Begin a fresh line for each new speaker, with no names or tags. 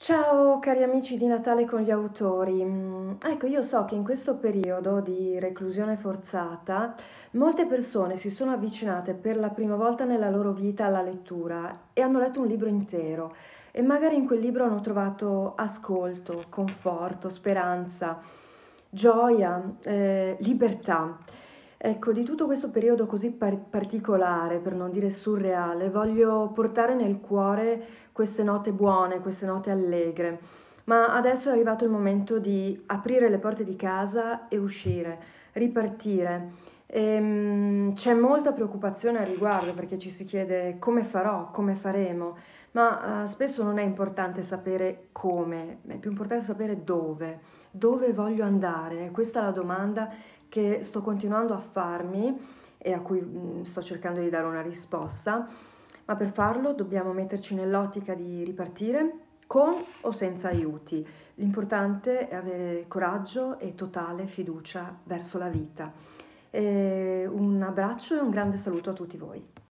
Ciao cari amici di Natale con gli autori. Ecco, io so che in questo periodo di reclusione forzata molte persone si sono avvicinate per la prima volta nella loro vita alla lettura e hanno letto un libro intero e magari in quel libro hanno trovato ascolto, conforto, speranza, gioia, libertà. Ecco, di tutto questo periodo così particolare, per non dire surreale, voglio portare nel cuore queste note buone, queste note allegre. Ma adesso è arrivato il momento di aprire le porte di casa e uscire, ripartire. C'è molta preoccupazione al riguardo perché ci si chiede come farò, come faremo, ma spesso non è importante sapere come, è più importante sapere dove voglio andare. Questa è la domanda che sto continuando a farmi e a cui sto cercando di dare una risposta, ma per farlo dobbiamo metterci nell'ottica di ripartire con o senza aiuti. L'importante è avere coraggio e totale fiducia verso la vita. Un abbraccio e un grande saluto a tutti voi.